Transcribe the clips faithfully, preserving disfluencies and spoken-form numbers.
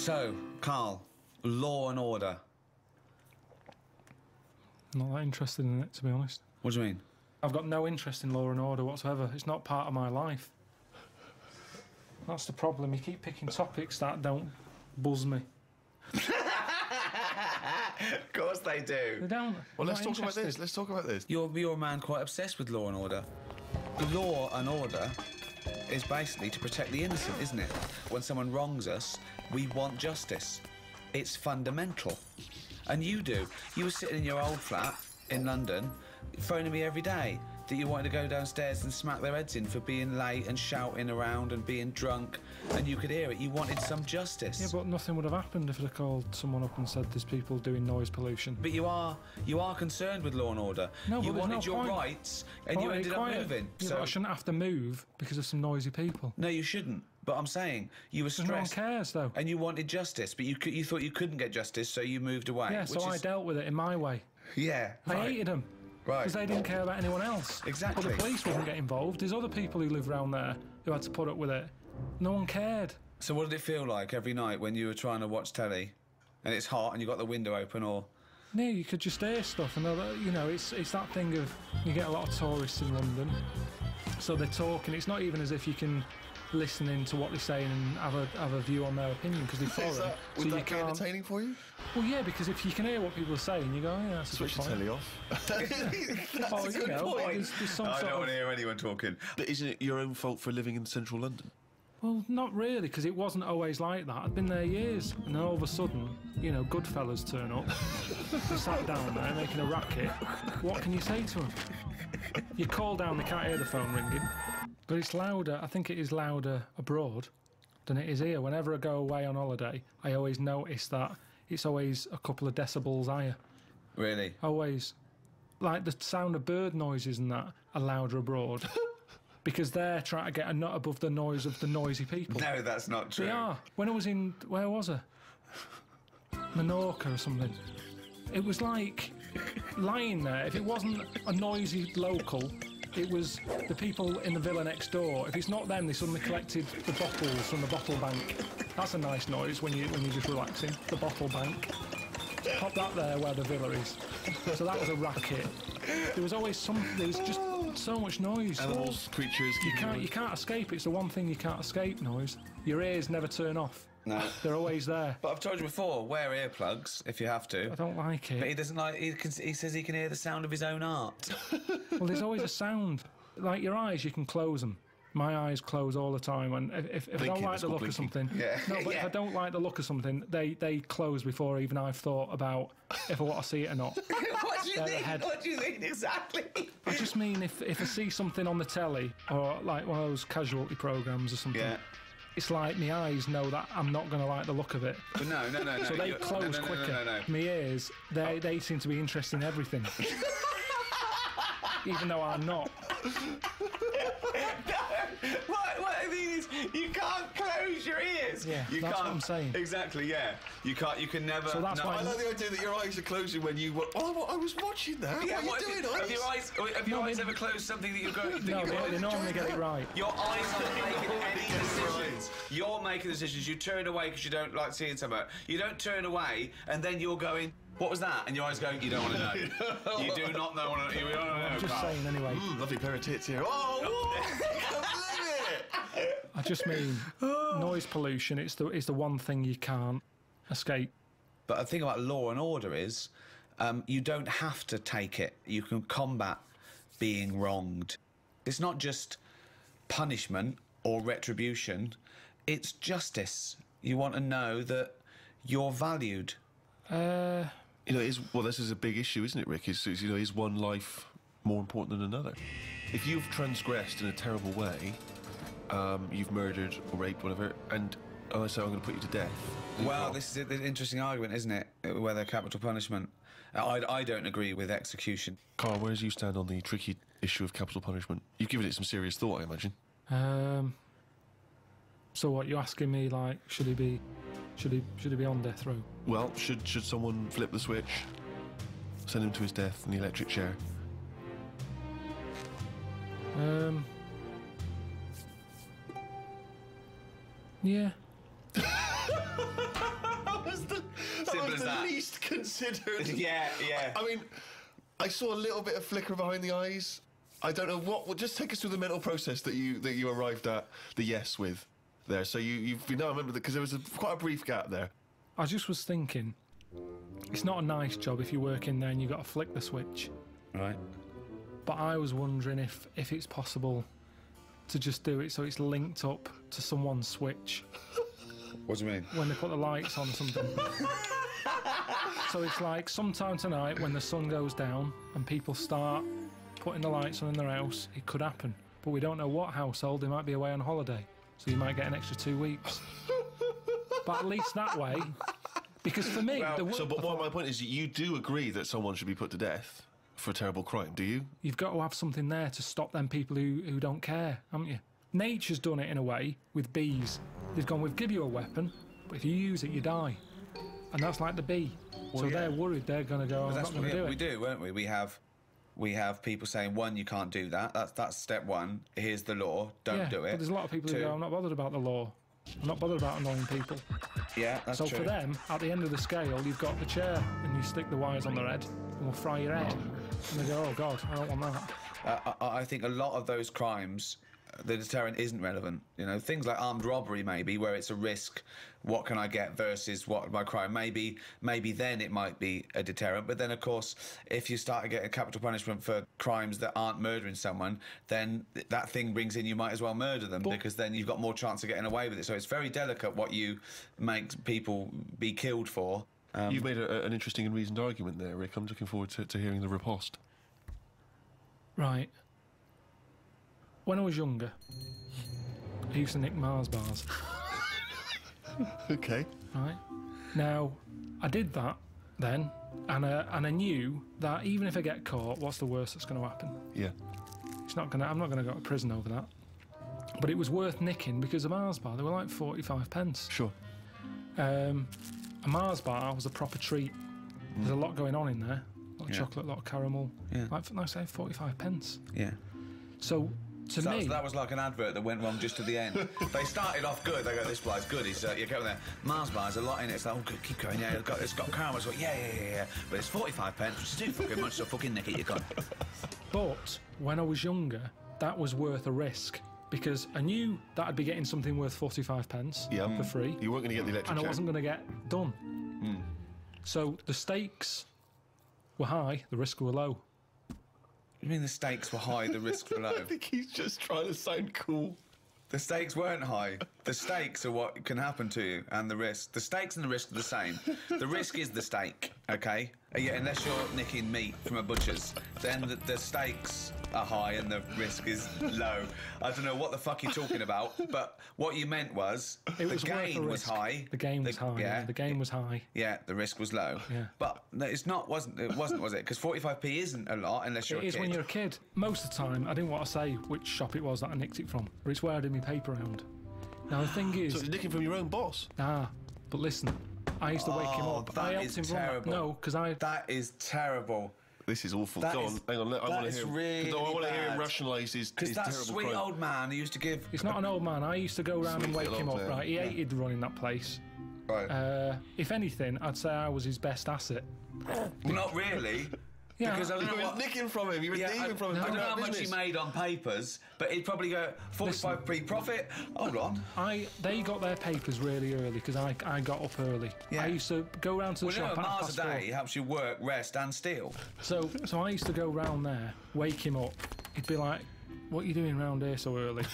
So, Carl, Law and Order. Not that interested in it, to be honest. What do you mean? I've got no interest in Law and Order whatsoever. It's not part of my life. That's the problem. You keep picking topics that don't buzz me. Of course they do. They don't. Well, I'm let's not talk about interested. this. Let's talk about this. You're, you're a man quite obsessed with Law and Order. Law and Order is basically to protect the innocent, isn't it? When someone wrongs us, we want justice. It's fundamental. And you do. You were sitting in your old flat in London, phoning me every day that you wanted to go downstairs and smack their heads in for being late and shouting around and being drunk, and you could hear it. You wanted some justice. Yeah, but nothing would have happened if I'd have called someone up and said there's people doing noise pollution. But you are you are concerned with Law and Order. No, but you there's wanted no your point. rights, and Well, you be ended quiet. up moving. Yeah, so but I shouldn't have to move because of some noisy people. no, you shouldn't. But I'm saying you were Because no one stressed, cares, though. and you wanted justice, but you could, you thought you couldn't get justice, so you moved away. Yeah, so which I is, dealt with it in my way. Yeah, I right. hated them. Right. Because they didn't care about anyone else. Exactly. But the police wouldn't get involved. There's other people who live around there who had to put up with it. No one cared. So what did it feel like every night when you were trying to watch telly, and it's hot and you got the window open, or? Yeah, you could just hear stuff, and other, you know, it's it's that thing of you get a lot of tourists in London, so they're talking. It's not even as if you can listen in to what they're saying and have a have a view on their opinion because they're foreign. Is that, so would you that be can't. entertaining for you? Well, yeah, because if you can hear what people are saying, you go, oh, yeah, that's a good Switch the point. telly off. That's Oh, a you good know, point. there's- there's some I sort don't of- want to hear anyone talking. But isn't it your own fault for living in central London? Well, not really, because it wasn't always like that. I'd been there years, and then all of a sudden, you know, good fellas turn up. They sat down there making a racket. What can you say to them? You call down, they can't hear the phone ringing. But it's louder, I think it is louder abroad than it is here. Whenever I go away on holiday, I always notice that it's always a couple of decibels higher. Really? Always. Like the sound of bird noises and that are louder abroad. Because they're trying to get a nut above the noise of the noisy people. No, that's not true. They are. When I was in, where was I? Menorca or something. It was like lying there. If it wasn't a noisy local, it was the people in the villa next door. If it's not them, they suddenly collected the bottles from the bottle bank. That's a nice noise when you when you're just relaxing. The bottle bank. Pop that there where the villa is. So that was a racket. There was always some. There was just so much noise. Animals, creatures. You can't, you can't escape. It's the one thing you can't escape, noise. Your ears never turn off. No. They're always there. But I've told you before, wear earplugs if you have to. I don't like But he it. doesn't like. He, can, he says he can hear the sound of his own art. Well, there's always a sound. Like your eyes, you can close them. My eyes close all the time, and if, if, if I don't Blinking, like it's the called look of blinking. something, Yeah. no, but if Yeah. I don't like the look of something, they they close before even I've thought about if I want to see it or not. What do you They're think? ahead. What do you think exactly? I just mean if if I see something on the telly or like one of those casualty programs or something. Yeah. It's like my eyes know that I'm not going to like the look of it. But no, no, no, no. So they you- close no, no, no, quicker. No, no, no. My ears, they, they seem to be interested in everything. Even though I'm not. What, what I mean is, you can't close your ears. Yeah, you that's can't, what I'm saying. Exactly, yeah. You can't. You can never. So that's no, why I I'm- like the idea that your eyes are closing when you. wa- Oh, I was watching that. Yeah, what are you if- doing, Have your eyes? eyes, have your No, eyes they- ever closed something that you're going? That No, you're they, going they normally get it right. Your eyes aren't making any decisions. You're making decisions. You turn away because you don't like seeing something. You don't turn away, and then you're going, what was that? And your eyes going, you don't want to know. You do not know. Want to, you don't want to know. I'm just Carl. saying anyway. Mm, lovely pair of tits here. Oh, whoa, I can't believe it. I just mean noise pollution. It's the it's the one thing you can't escape. But the thing about law and order is, um, you don't have to take it. You can combat being wronged. It's not just punishment or retribution. It's justice. You want to know that you're valued. Uh, You know, is well, this is a big issue, isn't it, Rick? Is, is you know, is one life more important than another? If you've transgressed in a terrible way, um, you've murdered or raped, whatever, and I say I'm going to put you to death. Well, this is an interesting argument, isn't it? Whether capital punishment. I, I don't agree with execution. Carl, where do you stand on the tricky issue of capital punishment? You've given it some serious thought, I imagine. um. So what you asking me? Like, should he be, should he, should he be on death row? Well, should should someone flip the switch, send him to his death in the electric chair? Um. Yeah. simple was as the that. least considered. Yeah, yeah. I mean, I saw a little bit of flicker behind the eyes. I don't know what. Well, just take us through the mental process that you that you arrived at the yes with there. So you you've you know I remember that because there was a, quite a brief gap there. I just was thinking, it's not a nice job if you work in there and you've got to flick the switch. Right. But I was wondering if, if it's possible to just do it so it's linked up to someone's switch What do you mean? when they put the lights on or something. So it's like sometime tonight when the sun goes down and people start putting the lights on in their house, it could happen. But we don't know what household. They might be away on holiday, so you might get an extra two weeks. But at least that way, because for me, Well, the work, So, but what my point is, you do agree that someone should be put to death for a terrible crime, do you? you've got to have something there to stop them people who, who don't care, haven't you? Nature's done it in a way with bees. They've gone, we've give you a weapon, but if you use it, you die. And that's like the bee. so yeah. they're worried they're going to go, But I'm that's not going what to we, do we it. do, won't we? We have, we have people saying, one, you can't do that. That's that's step one. Here's the law. Don't yeah, do it. But there's a lot of people Two, who go, I'm not bothered about the law. I'm not bothered about annoying people. Yeah, that's So true. for them, at the end of the scale, you've got the chair and you stick the wires on their head and we'll fry your head. And they go, oh God, I don't want that. Uh, I, I think a lot of those crimes, the deterrent isn't relevant. You know, things like armed robbery, maybe, where it's a risk. What can I get versus what my crime? Maybe, maybe then it might be a deterrent. But then, of course, if you start to get a capital punishment for crimes that aren't murdering someone, then th- that thing brings in you might as well murder them, But- because then you've got more chance of getting away with it. So it's very delicate what you make people be killed for. Um, You've made a, an interesting and reasoned argument there, Rick. I'm looking forward to, to hearing the riposte. Right. When I was younger, I used to nick Mars bars. Okay. Right. Now, I did that then, and uh, and I knew that even if I get caught, what's the worst that's going to happen? Yeah. It's not gonna. I'm not going to go to prison over that. But it was worth nicking because a Mars bar, they were like forty-five pence. Sure. Um, a Mars bar was a proper treat. There's a lot going on in there. A lot of Yeah. chocolate, a lot of caramel. Yeah. Like, like I say, forty-five pence. yeah. So, to So that, me, was, that was like an advert that went wrong just to the end. They started off good. They go, this bar's good. It's, uh, you go there. Mars bar, there's a lot in it. It's like, oh, good, keep going. Yeah, it's got, it's got caramel. It's like, yeah, yeah, yeah, yeah. But it's forty-five pence, which is too fucking much, so fucking nick it, you cunt. but when I was younger, that was worth a risk because I knew that I'd be getting something worth forty-five pence Yeah. for free, You weren't going to get the electric and I chair. wasn't going to get done. So the stakes were high, the risk were low. You mean the stakes were high, the risks were low? I think he's just trying to sound cool. The stakes weren't high. The stakes are what can happen to you, and the risk. The stakes and the risk are the same. The risk is the stake, okay? Uh, Yeah, unless you're nicking meat from a butcher's, then the, the stakes are high and the risk is low. I don't know what the fuck you're talking about, but what you meant was It was the worth a gain was risk. high. The game was high. Yeah, The game was high. yeah, the risk was low. Yeah. But no, it's not. Wasn't it? Wasn't was it? Because forty-five p isn't a lot unless you're It a is kid. when you're a kid. Most of the time, I didn't want to say which shop it was that I nicked it from, but it's where I did my paper round. Now the thing is, So it's nicking from your own boss. ah, but listen, I used to wake him Oh, up. that I helped is him run that. terrible. No, because I. That is terrible. This is awful. That Go is- on, hang on. Let, I that want to is hear. really I want to hear him bad. rationalise his, Because his that terrible sweet crime. old man who used to give. It's not an old man. I used to go around and Sweet wake little him old up. man. Right, he Yeah. hated running that place. Right. Uh, if anything, I'd say I was his best asset. Not really. Yeah, Because I don't You know were what. nicking from him. You were Yeah, thieving I, from him. I don't doing know how that much he business. made on papers, but he'd probably go forty-five p profit. Hold on. I they got their papers really early because I I got up early. Yeah. I used to go round to the Well, you know, shop at half miles a past four. day helps you work, rest, and steal. So so I used to go round there, wake him up. He'd be like, "What are you doing round here so early?"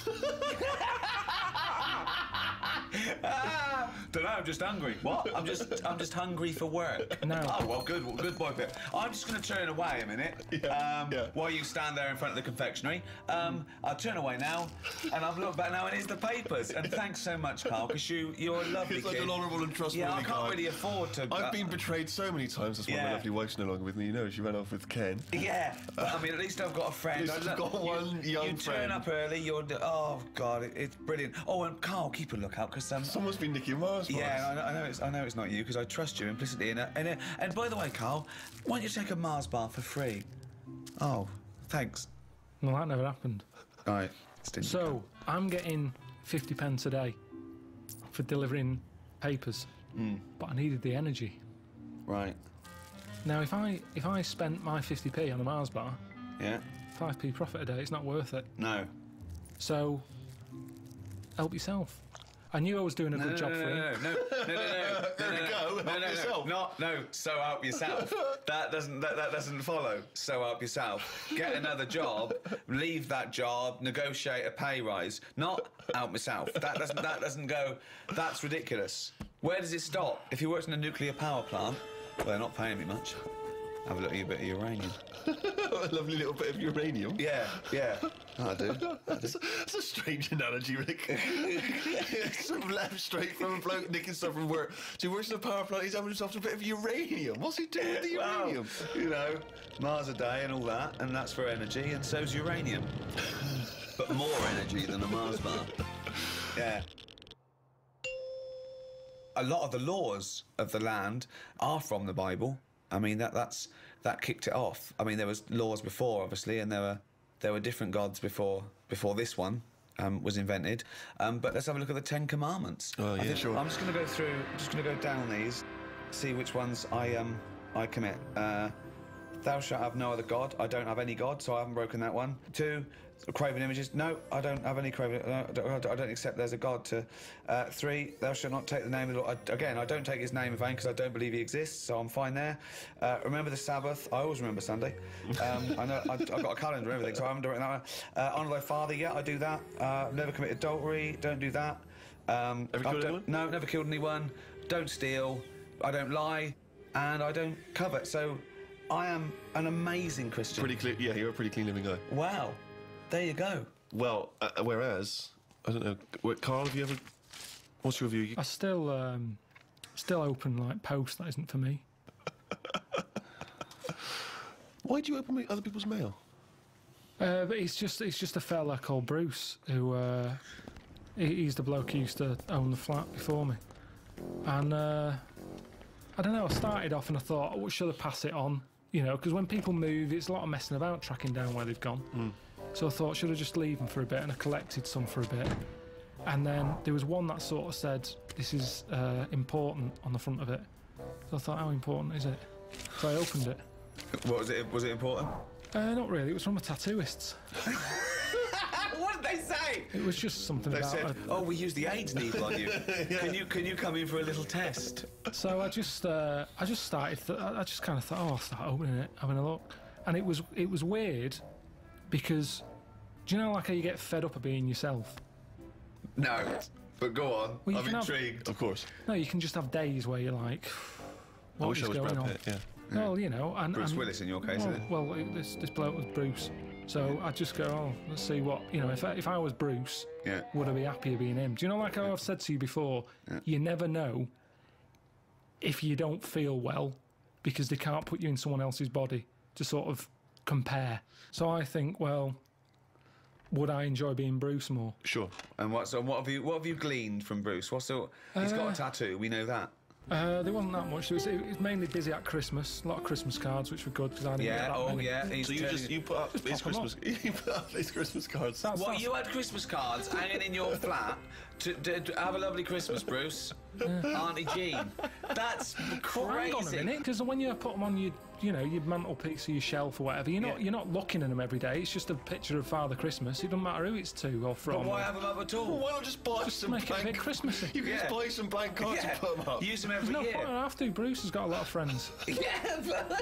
Don't know. I'm just hungry. What? I'm just, I'm just hungry for work. No. Oh well, good, well, good boy, Pip. I'm just going to turn away a minute. Yeah, um, yeah. While you stand there in front of the confectionery, um, I'll turn away now, and I've looked back now, and it's the papers. And thanks so much, Carl, because you, you're a lovely He's such kid. an honourable and trustworthy Yeah, I can't guy. really afford to. I've uh, been betrayed so many times. That's why my Yeah. lovely wife's no longer with me. You know, she ran off with Ken. Yeah, but I mean, at least I've got a friend. At least I I've don't- got you- one young You turn friend. up early. You're. Oh God, it, it's brilliant. Oh, and Carl, keep a lookout because um. Someone's been nicking Mars bars. Yeah, I know, I know it's I know it's not you because I trust you implicitly. And uh, and, uh, and by the way, Carl, why don't you take a Mars bar for free? Oh, thanks. Well, that never happened. All right. Stingy So I'm getting fifty pence a day for delivering papers, Hmm. but I needed the energy. Right. Now, if I if I spent my fifty p on a Mars bar, Yeah. five p profit a day, it's not worth it. No. So, help yourself. I knew I was doing a No, good no, job no, for no, him. no, no, no, no, no, There we no, go, no, help no, no, yourself. Not, no, so help yourself. That doesn't, that, that doesn't follow. So help yourself. Get another job, leave that job, negotiate a pay rise. Not help myself. That doesn't, that doesn't go. That's ridiculous. Where does it stop? If you worked in a nuclear power plant, well, they're not paying me much. Have a look at your bit of uranium. A lovely little bit of uranium. Yeah, yeah. I do. I do. That's, a, that's a strange analogy, Rick. Sort of left straight from a bloke nicking stuff from work. So he works in a power plant, he's having himself a bit of uranium. What's he doing with the Well, uranium? you know, Mars a day and all that, and that's for energy, and so's uranium. But more energy than a Mars bar. Yeah. A lot of the laws of the land are from the Bible. I mean, that that's that kicked it off. I mean, there was laws before, obviously, and there were there were different gods before before this one um, was invented. Um, but let's have a look at the Ten Commandments. Oh, yeah, I think sure. I'm just going to go through, just going to go down these, see which ones I um I commit. Uh, Thou shalt have no other god. I don't have any god, so I haven't broken that one. Two, craven images. No, I don't have any craven. No, I, don't, I don't accept there's a god. To uh, three, thou shalt not take the name of the Lord. I, again, I don't take his name in vain because I don't believe he exists, so I'm fine there. Uh, remember the Sabbath. I always remember Sunday. Um, I know I, I've got a calendar and everything, so I haven't done that one. Uh, honour thy father. Yeah, I do that. Uh, never commit adultery. Don't do that. Um, Ever I killed don't- anyone? No, never killed anyone. Don't steal. I don't lie, and I don't covet. So. I am an amazing Christian. Pretty clean. Yeah, you're a pretty clean living guy. Wow. There you go. Well, uh, whereas, I don't know, wait, Carl, have you ever... What's your view? I still um, still open like posts that isn't for me. Why do you open other people's mail? Uh, but it's just it's just a fella called Bruce who uh, he, he's the bloke who used to own the flat before me, and uh, I don't know. I started off and I thought, oh, should I pass it on? You know, because when people move, it's a lot of messing about tracking down where they've gone. Mm. So I thought, should I just leave them for a bit? And I collected some for a bit. And then there was one that sort of said, this is uh, important on the front of it. So I thought, how important is it? So I opened it. What was it? Was it important? Uh, not really, it was from a tattooist. What did they say? It was just something They about said, a- "Oh, we used the AIDS needle on you. Can you can you come in for a little test?" So I just, uh, I just started. Th- I just kind of thought, oh, I'll start opening it, having a look, and it was, it was weird, because, do you know, like how you get fed up of being yourself? No, but go on. Well, you I'm can have- intrigued. Of course. No, you can just have days where you're like, I what wish is I was going Brad on? Pitt, yeah. Well, you know, and Bruce and- Willis in your case, well, isn't it? well, it- this this bloke was Bruce, so I just go, oh, let's see what, you know, if I, if I was Bruce, Yeah. would I be happier being him? Do you know, like how I've said to you before, you never know if you don't feel well because they can't put you in someone else's body to sort of compare. So I think, well, would I enjoy being Bruce more? Sure. And what? So what have you what have you gleaned from Bruce? What's the? He's got Uh, a tattoo. We know that. Uh, there wasn't that much. It was, it was mainly busy at Christmas. A lot of Christmas cards, which were good because I didn't get Yeah. that Oh, many. yeah. He's So you turning- just you put up his pop 'em Christmas you put up his Christmas cards. That's- What, that's- you had Christmas cards hanging in your flat to, to, to have a lovely Christmas, Bruce? Auntie Jean. That's Well, hang on a crazy. minute, because when you put them on your, you know, your mantelpiece or your shelf or whatever, you're not Yeah. you're not looking at them every day. It's just a picture of Father Christmas. It doesn't matter who it's to or from. But why or- have them up at Well, all? why not just buy Just some make it a blank... bit Christmassy. You can Yeah. just buy some blank cards Yeah. and put them up. Use them There's every no year. point I have to. Bruce has got a lot of friends. Yeah, but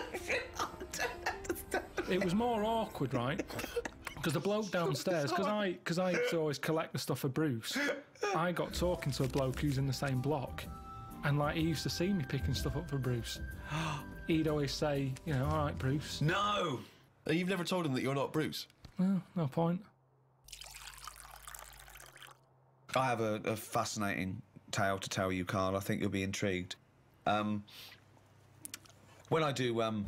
It was more awkward, right? Because the bloke downstairs, because I, because I used to always collect the stuff for Bruce, I got talking to a bloke who's in the same block, and like he used to see me picking stuff up for Bruce. He'd always say, you know, all right, Bruce. no. And you've never told him that you're not Bruce. Well, no point. I have a, a fascinating tale to tell you, Carl. I think you'll be intrigued. Um, when I do um,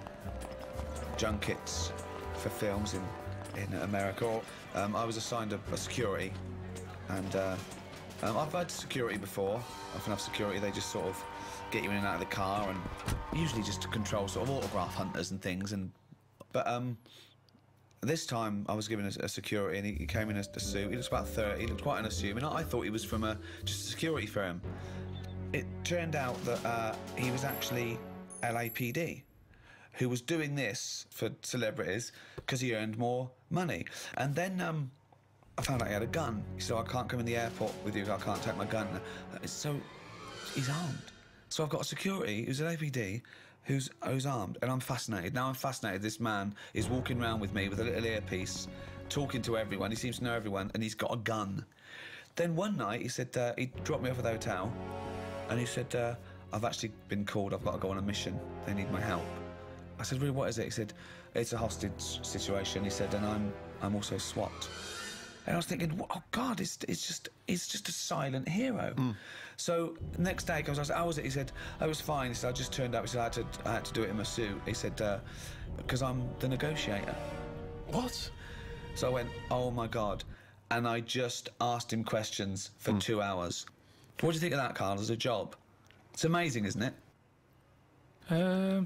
junkets for films in, in America, um, I was assigned a, a security, and uh, um, I've had security before. I often have security. They just sort of get you in and out of the car, and usually just to control sort of autograph hunters and things. And but um, this time I was given a, a security, and he, he came in a, a suit. He looks about thirty. He looked quite unassuming. I, I thought he was from a just a security firm. It turned out that uh, he was actually L A P D who was doing this for celebrities because he earned more money. And then um, I found out he had a gun. He said, I can't come in the airport with you, I can't take my gun. So he's armed. So I've got a security who's L A P D who's, who's armed, and I'm fascinated. Now I'm fascinated this man is walking around with me with a little earpiece, talking to everyone. He seems to know everyone, and he's got a gun. Then one night, he said, uh, he dropped me off at the hotel, and he said, uh, I've actually been called, I've got to go on a mission. They need my help. I said, really, what is it? He said, it's a hostage situation. He said, and I'm, I'm also SWAT. And I was thinking, oh, God, it's, it's just it's just a silent hero. Mm. So next day, I was like, how was it? He said, I was fine. He said, I just turned up. He said, I had to, I had to do it in my suit. He said, because uh, I'm the negotiator. What? So I went, oh, my God. And I just asked him questions for mm. two hours. What do you think of that, Carl, as a job? It's amazing, isn't it? Um...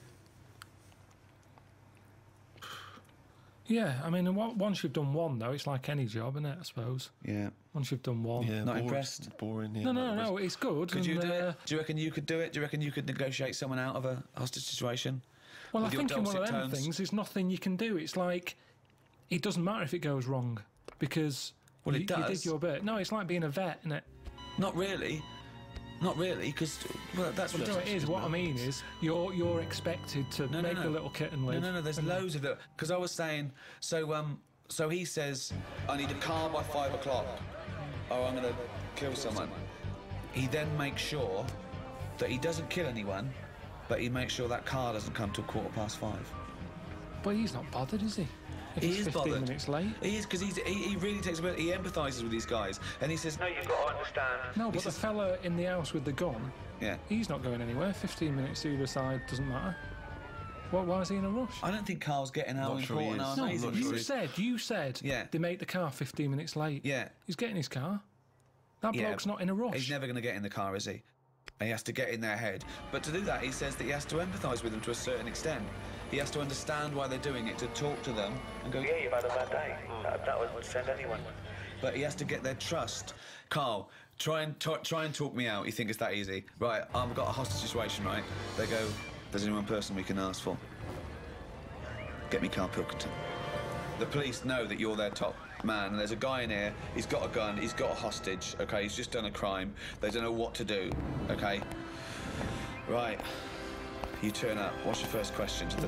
Yeah, I mean, once you've done one, though, it's like any job, isn't it, I suppose? Yeah. Once you've done one. Yeah, not bored, impressed? Boring, yeah. No, no, no, it's good. Could and, you do uh, it? Do you reckon you could do it? Do you reckon you could negotiate someone out of a hostage situation? Well, I With your think in one of dulcet them tones? things, there's nothing you can do. It's like, it doesn't matter if it goes wrong, because Well, it you, you does. did your bit. No, it's like being a vet, isn't it? Not really. Not really, because well, that's Well, what no, it is. What I mean is, you're you're expected to No, no, make no. the little kitten live. No, no, no. There's loads of it. Because I was saying, so um, so he says, I need a car by five o'clock, or I'm gonna kill someone. He then makes sure that he doesn't kill anyone, but he makes sure that car doesn't come till quarter past five. But he's not bothered, is he? If He it's is fifteen bothered. minutes late. He is, because he, he really takes a bit, he empathises with these guys, and he says, no, you've got to understand. No, He but says, the fella in the house with the gun, yeah. he's not going anywhere. fifteen minutes to either side doesn't matter. What? Why is he in a rush? I don't think Carl's getting how Not sure he important, is. how No, amazing not he you sure is. said, you said Yeah. they make the car fifteen minutes late. Yeah. He's getting his car. That Yeah. bloke's not in a rush. He's never going to get in the car, is he? And he has to get in their head. But to do that, he says that he has to empathise with them to a certain extent. He has to understand why they're doing it, to talk to them and go, yeah, you've had a bad day. That, that would send anyone. But he has to get their trust. Carl, try and t- try and talk me out. You think it's that easy? Right, I've got a hostage situation, right? They go, there's only one person we can ask for. Get me Carl Pilkington. The police know that you're their top man, and there's a guy in here, he's got a gun, he's got a hostage, okay? He's just done a crime. They don't know what to do, okay? Right. You turn up. What's your first question to the...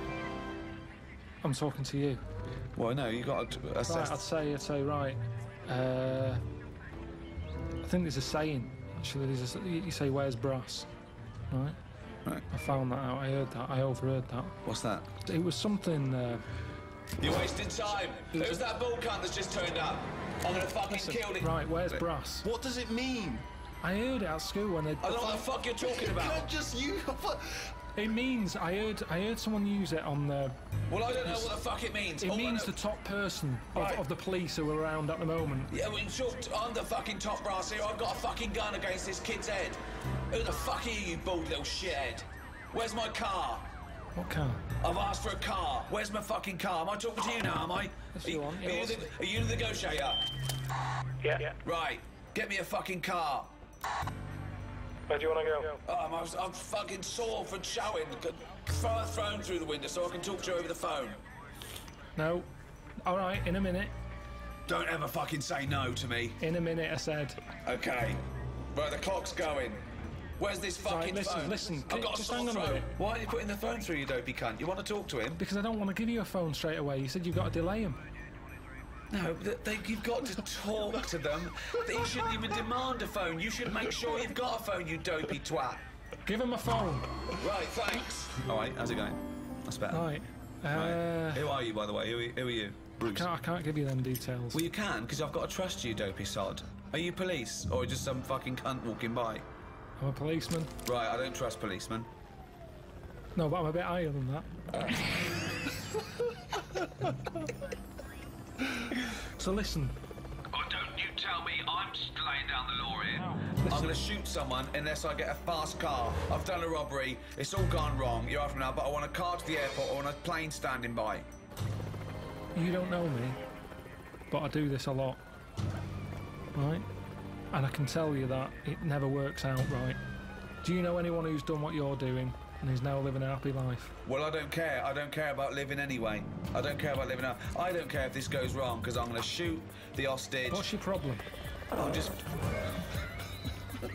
I'm talking to you. Well, no, you got to Right, assess... I'd say, I'd say, right. Uh, I think there's a saying, actually. There's a, you say, where's brass? Right? Right. I found that out. I heard that. I overheard that. What's that? It was something... Uh, You're wasting time. Who's that bull cunt that's just turned up? I'm gonna fucking kill it. right, where's brass? What does it mean? I heard it at school when they... I don't know what the fuck you're talking Can I about. just you? What? It means, I heard I heard someone use it on the... Well, I don't know what the fuck it means. It All I means know- the top person of, Right. of the police who are around at the moment. Yeah, well, sure, I'm the fucking top brass here. I've got a fucking gun against this kid's head. Who the fuck are you, you bald little shithead? Where's my car? What car? I've asked for a car. Where's my fucking car? Am I talking to you now, am I? Yes, Are you you, are. are, Yeah, you what's the, are you the negotiator? Yeah. yeah. Right. Get me a fucking car. Where do you want to go? Oh, I'm, I'm, I'm fucking sore from showing. Throw a phone through the window so I can talk to you over the phone. No. All right, in a minute. Don't ever fucking say no to me. In a minute, I said. Okay. Right, the clock's going. Where's this Right, fucking listen, phone? listen, I've got a just sore hang on a throat. minute. Why are you putting the phone through, you dopey cunt? You want to talk to him? Because I don't want to give you a phone straight away. You said you've got to delay him. No, th- they, you've got to talk to them. They shouldn't even demand a phone. You should make sure you've got a phone, you dopey twat. Give him a phone. Right, thanks. All right, how's it going? That's better. Right. Uh, Right. Who are you, by the way? Who are, who are you? I can't, I can't give you them details. Well, you can, because I've got to trust you, dopey sod. Are you police, or just some fucking cunt walking by? I'm a policeman. Right, I don't trust policemen. No, but I'm a bit higher than that. So listen. Oh, don't you tell me I'm laying down the law here. I'm going to shoot someone unless I get a fast car. I've done a robbery. It's all gone wrong. You're after now, but I want a car to the airport. I want a plane standing by. You don't know me, but I do this a lot. Right? And I can tell you that it never works out right. Do you know anyone who's done what you're doing? and he's now living a happy life. Well, I don't care. I don't care about living anyway. I don't care about living out. I don't care if this goes wrong, because I'm going to shoot the hostage. What's your problem? I'm just... So you've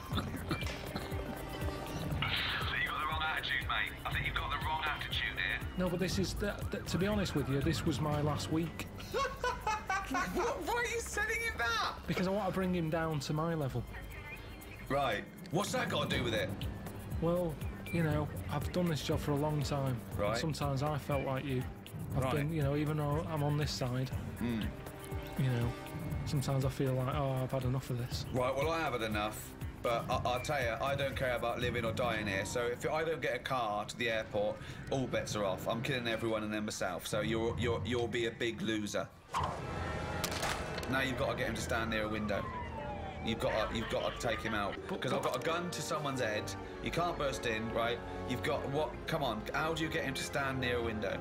got the wrong attitude, mate. I think you've got the wrong attitude here. No, but this is... Th th to be honest with you, this was my last week. what, why are you sending him that? Because I want to bring him down to my level. Right. What's that got to do with it? Well, you know, I've done this job for a long time. Right. Sometimes I felt like you. I've Right. been, you know, even though I'm on this side, Mm. you know, sometimes I feel like, oh, I've had enough of this. Right, well, I have had enough. But I I'll tell you, I don't care about living or dying here. So if I don't get a car to the airport, all bets are off. I'm killing everyone and then myself. So you're, you're, you'll be a big loser. Now you've got to get him to stand near a window. You've got to, you've got to take him out. Because I've got a gun to someone's head. You can't burst in, right? You've got what? Come on. How do you get him to stand near a window?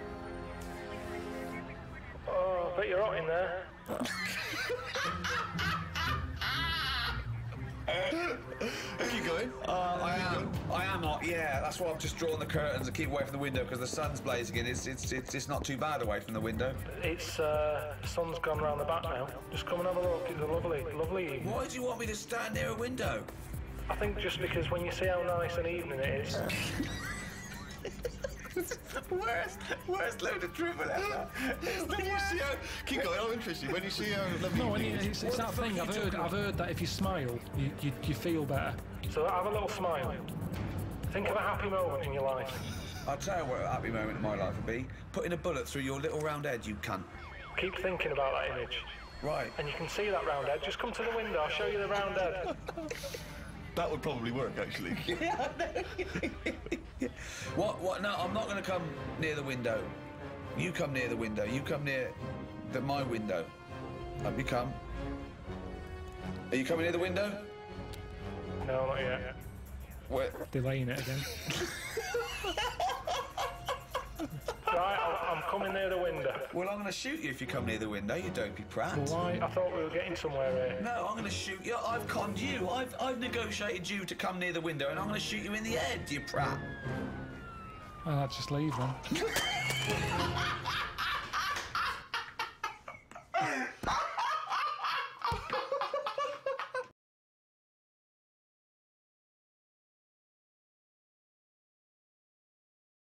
Oh, I bet you're hot in there. Keep going. Uh, I am. I am hot. Yeah, that's why I've just drawn the curtains and keep away from the window because the sun's blazing in. It's it's it's it's not too bad away from the window. It's, uh, the sun's gone round the back now. Just come and have a look. It's a lovely, lovely evening. Why do you want me to stand near a window? I think just because when you see how nice an evening it is. worst, worst load of dribble ever. When you see how... Keep going, I'm interested. When you see how lovely No, evening and is. it's, it's that the fuck thing. are I've you heard. talking I've heard that if you smile, you, you you feel better. So have a little smile. Think of a happy moment in your life. I'll tell you what a happy moment in my life would be. Putting a bullet through your little round head, you cunt. Keep thinking about that image. Right. And you can see that round head. Just come to the window, I'll show you the round head. That would probably work, actually. What? What? No, I'm not going to come near the window. You come near the window. You come near the, my window. Let me come. Are you coming near the window? No, not yet. Where? Delaying it again. Right, I'll, I'm coming near the window. Well, I'm going to shoot you if you come near the window, you dopey prat. Well, why? I thought we were getting somewhere here. No, I'm going to shoot you. I've conned you. I've, I've negotiated you to come near the window, and I'm going to shoot you in the head, you prat. Well, I'll just leave then.